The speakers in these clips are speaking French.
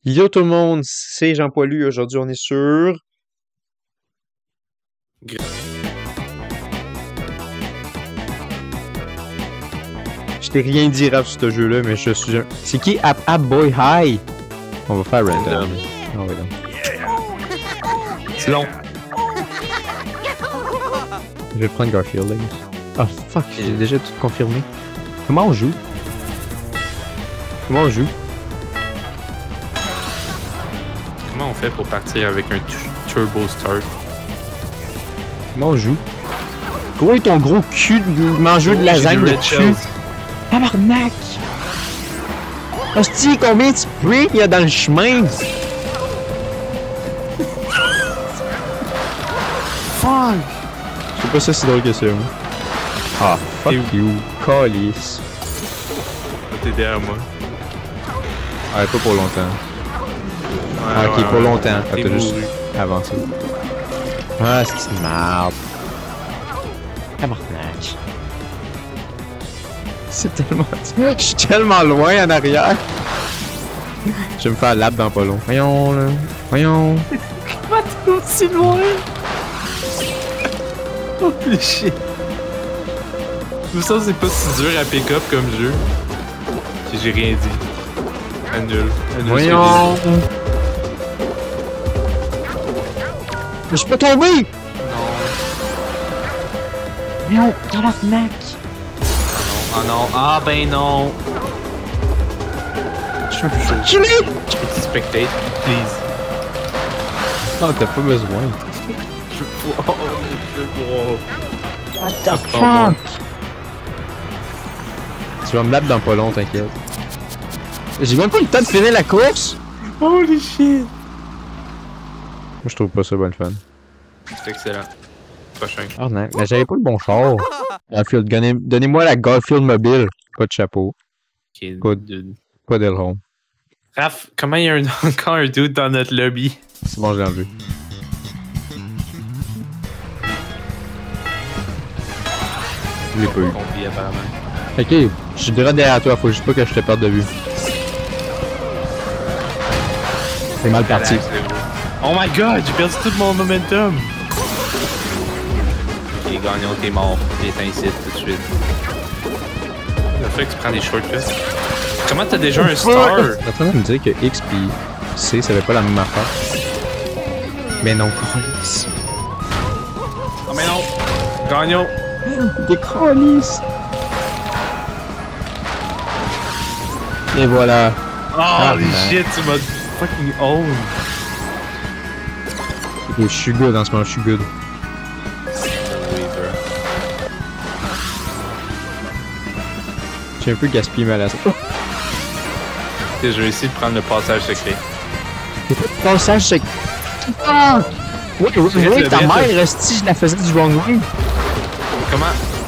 Yo tout le monde, c'est Jean Poilu. Aujourd'hui, on est sur. Je t'ai rien dit rap sur ce jeu-là, mais je suis un. C'est qui App Boy High? On va faire random. On va C'est long. Je vais prendre Garfield, là. Ah fuck, j'ai déjà tout confirmé. Comment on joue? Comment on joue? Comment on fait pour partir avec un turbo start? Comment on joue? Gros est ton gros cul de mangeur de lasagne de cul. Tabarnak! Hostie, combien de spray il y a dans le chemin? Fuck! Je sais pas ça si drôle que ça, moi. Ah, fuck you, calice. T'es derrière moi. Ah, pas pour longtemps. Ah, ok, pour longtemps. Quand t'as juste avancé. Ah, c'est une merde. Tabarnak. C'est tellement... Je suis tellement loin en arrière. Je vais me faire lap dans pas long. Voyons, là. Voyons. Comment t'es aussi loin? Oh, les chiens. Ça, c'est pas si dur à pick-up comme jeu. J'ai rien dit. Annule. Voyons. Mais je peux tomber! Non. Non, tabarnak. Ah non. Ah ben non. Je suis un peu chaud. Je peux te spectate, please. Non, t'as pas besoin. Je veux voir. Je veux voir. What the fuck? Tu vas me battre dans pas long, t'inquiète. J'ai même pas le temps de finir la course! Holy shit! Moi, je trouve pas ça bon fun. C'est excellent. Prochain. Ah non, mais j'avais pas le bon char. Garfield, donnez-moi la Garfield mobile. Pas de chapeau. Ok, Pas dude. Pas d'aileron. Raph, comment il y a encore un dude dans notre lobby? C'est bon, je l'ai enlevé. Je l'ai pas eu. Compris, apparemment. Ok, je suis direct derrière toi, faut juste pas que je te perde de vue. C'est mal parti. Oh my god, j'ai perdu tout mon momentum! Ok, gagnons, t'es mort. T'es ici tout de suite. Le fait que tu prends des shortcuts. Comment t'as déjà un star? T'es en train de me dire que X pis C, ça avait pas la même affaire. Mais non, Carlis. Oh mais non! Gagnons! Des Carlis! Et voilà. Holy shit, tu m'as fucking own! Je suis good en ce moment, je suis good. J'ai un peu gaspillé ma lasse. Ok, je vais essayer de prendre le passage secret. Passage secret. Ah! Oui, ta mère, resti, je la faisais du wrong way. Comment?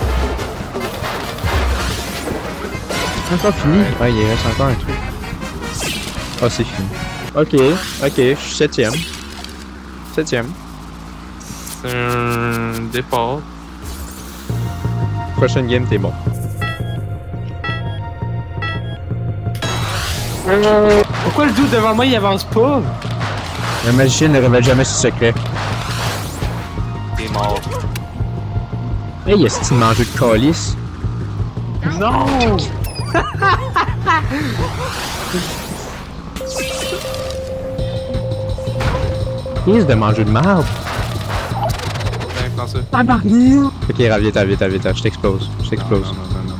C'est encore fini? Ouais, il reste encore un truc. Ah, c'est fini. Ok, je suis 7ème. 7ème. C'est un départ. Prochaine game, t'es bon. Pourquoi le dude devant moi il avance pas? Le magicien ne révèle jamais ses secrets. T'es mort. Hey, est-ce qu'il mangeait de calice? Non! Qu'est-ce de manger de marde? Ok, viens, je t'explose. Je t'explose.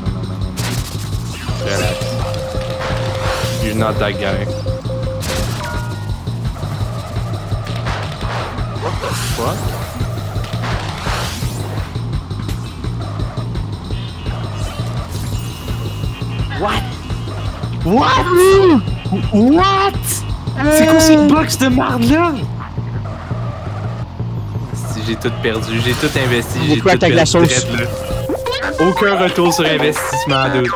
Relax. You're not that guy. What the fuck? What? C'est quoi ces box de marde là? J'ai tout perdu, j'ai tout investi, j'ai tout perdu. La sauce. Aucun retour sur investissement, dude.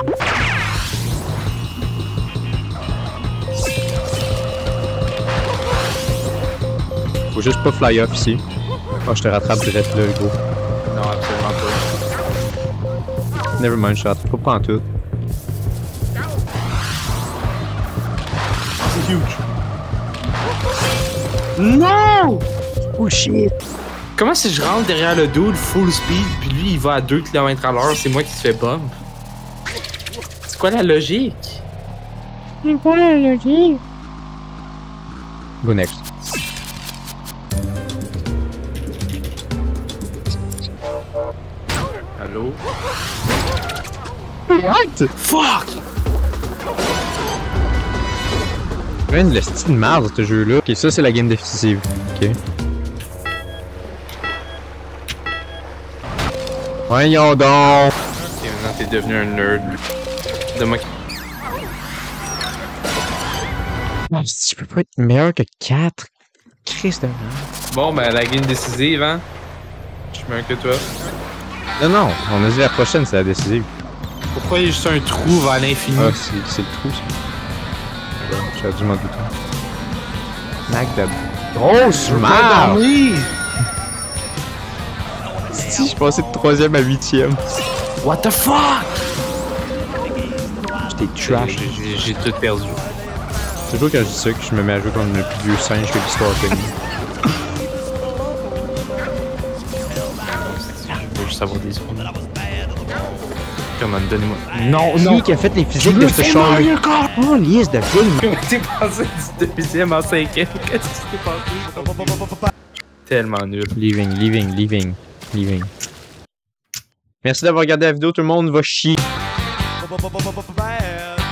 Faut juste pas fly off ici. Oh, je te rattrape direct là, gros. Non, absolument pas. Nevermind, je te rattrape pas en tout. C'est huge. Non! Oh shit! Comment si je rentre derrière le dude full speed, puis lui il va à 2 km/h, c'est moi qui se fais bump? C'est quoi la logique? C'est quoi la logique? Go next. Allô? What? Fuck! Rien de style de merde ce jeu-là. Ok, ça c'est la game décisive. Ok. Voyons donc! Ok, maintenant t'es devenu un nerd. Demain. Je peux pas être meilleur que 4. Christ de merde. Bon, ben la game décisive, hein? Je suis meilleur que toi. Non, non, on a dit la prochaine, c'est la décisive. Pourquoi il y a juste un trou vers l'infini? Ah, c'est le trou, ça. J'aurais dû m'en douter. Mac de grosse merde! Si, je passais de 3ème à 8ème. What the fuck? J'étais trash. J'ai tout perdu. C'est toujours quand je dis ça que je me mets à jouer comme le plus vieux singe que l'histoire a connu. Je veux juste savoir des secondes. Comment donnez-moi. Non, Qui non! qui a fait les physiques de ce char? Oh, liste de film! Comment t'es passé du 2e en 5e? Qu'est-ce qui s'est passé? Tellement nul. Leaving. Merci d'avoir regardé la vidéo, tout le monde va chier.